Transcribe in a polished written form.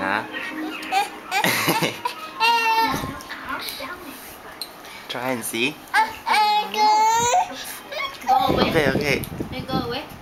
Try and see. Go away. Okay, okay. Hey, go away.